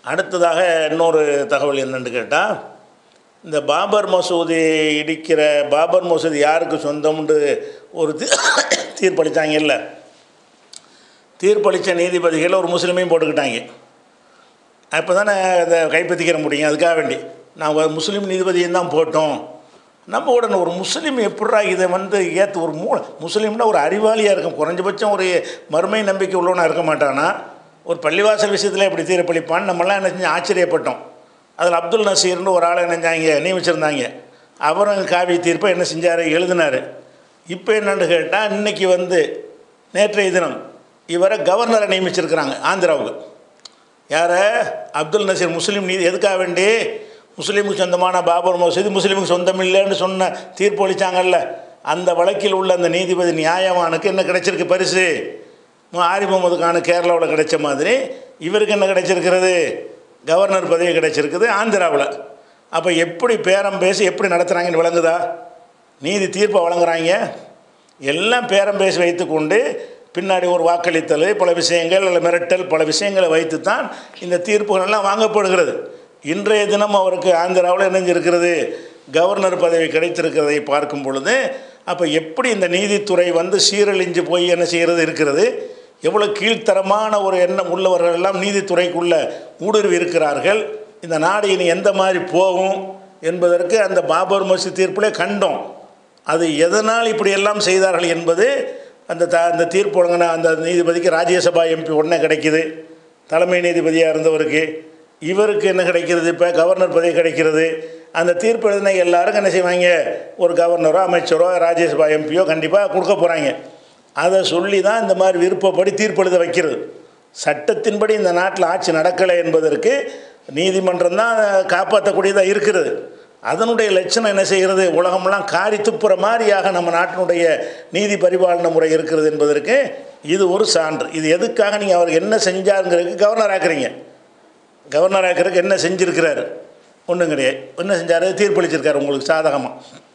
அடுத்ததாக இன்னொரு தகவல் என்னென்னு கேட்டால், இந்த பாபர் மசூதி இடிக்கிற பாபர் மசூதி யாருக்கு சொந்தம்னு ஒரு தீர்ப்பளித்தாங்கல்ல, தீர்ப்பளித்த நீதிபதிகள் ஒரு முஸ்லீமையும் போட்டுக்கிட்டாங்க. அப்போ தானே அதை கைப்பற்றிக்கிற முடியும். அதுக்காக வேண்டி நாங்கள் முஸ்லீம் நீதிபதியும் தான் போட்டோம். நம்ம உடனே ஒரு முஸ்லீம் எப்படா இதை ஏற்று ஒரு முஸ்லீம்னா ஒரு அறிவாளியாக இருக்கும், குறைஞ்சபட்சம் ஒரு மறுமை நம்பிக்கை உள்ளவனாக இருக்க மாட்டானா. ஒரு பள்ளிவாசல் விஷயத்தில் எப்படி தீர்ப்பளிப்பான்னு நம்மளாம் என்ன செஞ்சு ஆச்சரியப்பட்டோம். அதில் அப்துல் நசீர்னு ஒரு ஆளை நினைஞ்சாங்க நியமிச்சிருந்தாங்க. அவரும் காவி தீர்ப்பை என்ன செஞ்சார், எழுதினார். இப்போ என்னென்னு கேட்டால், இன்றைக்கி நேற்றைய தினம் இவரை கவர்னரை நியமிச்சிருக்கிறாங்க ஆந்திராவுக்கு. யாரை? அப்துல் நசீர். முஸ்லீம் நீதி எதுக்காக வேண்டி முஸ்லீமுக்கு சொந்தமான பாபர் மசூதி முஸ்லீமுக்கு சொந்தம் இல்லைன்னு சொன்ன தீர்ப்பு அளித்தாங்கல்ல, அந்த வழக்கில் உள்ள அந்த நீதிபதி நியாயவானுக்கு என்ன கிடைச்சிருக்கு பரிசு? ஆரிஃப் முகமது கானு கேரளாவில் கிடைச்ச மாதிரி இவருக்கு என்ன கிடைச்சிருக்கிறது? கவர்னர் பதவி கிடைச்சிருக்குது ஆந்திராவில். அப்போ எப்படி பேரம் பேசி எப்படி நடத்துகிறாங்கன்னு விளங்குதா? நீதி தீர்ப்பை வழங்குறாங்க, எல்லாம் பேரம் பேசி வைத்து கொண்டு பின்னாடி ஒரு வாக்களித்தல், பல விஷயங்கள் அல்ல மிரட்டல், பல விஷயங்களை வைத்து தான் இந்த தீர்ப்புகளெல்லாம் வாங்கப்படுகிறது. இன்றைய தினம் அவருக்கு ஆந்திராவில் இணைஞ்சிருக்கிறது, கவர்னர் பதவி கிடைத்திருக்கிறதை பார்க்கும் பொழுது, அப்போ எப்படி இந்த நீதித்துறை சீரழிஞ்சு போய் என்ன செய்கிறது இருக்கிறது, எவ்வளோ கீழ்த்தரமான ஒரு எண்ணம் உள்ளவர்கள் எல்லாம் நீதித்துறைக்குள்ளே ஊடுருவி இருக்கிறார்கள். இந்த நாடு இனி எந்த மாதிரி போகும் என்பதற்கு அந்த பாபர் மசூதி தீர்ப்பிலே கண்டோம். அது எதனால் இப்படி எல்லாம் செய்தார்கள் என்பது அந்த தீர்ப்பு வழங்கின அந்த நீதிபதிக்கு ராஜ்யசபா எம்பி உடனே கிடைக்கிது, தலைமை நீதிபதியாக இருந்தவருக்கு. இவருக்கு என்ன கிடைக்கிறது? இப்போ கவர்னர் பதவி கிடைக்கிறது. அந்த தீர்ப்பு எழுதின எல்லாருக்கும் என்ன செய்வாங்க, ஒரு கவர்னரோ அமைச்சரோ ராஜ்யசபா எம்பியோ கண்டிப்பாக கொடுக்க போகிறாங்க. அதை சொல்லி தான் இந்த மாதிரி விருப்பப்படி தீர்ப்பு எழுத வைக்கிறது. சட்டத்தின்படி இந்த நாட்டில் ஆட்சி நடக்கலை என்பதற்கு நீதிமன்றம் தான் காப்பாற்றக்கூடியதாக இருக்கிறது. அதனுடைய லட்சணம் என்ன செய்கிறது, உலகமெல்லாம் காரி துப்புற மாதிரியாக நம்ம நாட்டினுடைய நீதி பரிபாலன முறை இருக்கிறது என்பதற்கு இது ஒரு சான்று. இது எதுக்காக நீங்கள் அவர் என்ன செஞ்சாருங்கிறதுக்கு கவர்னர் ஆக்குறீங்க. கவர்னர் ஆக்கிறதுக்கு என்ன செஞ்சுருக்கிறார்? ஒன்றும் கிடையாது. என்ன செஞ்சார்? தீர்ப்பளிச்சிருக்காரு உங்களுக்கு சாதகமாக.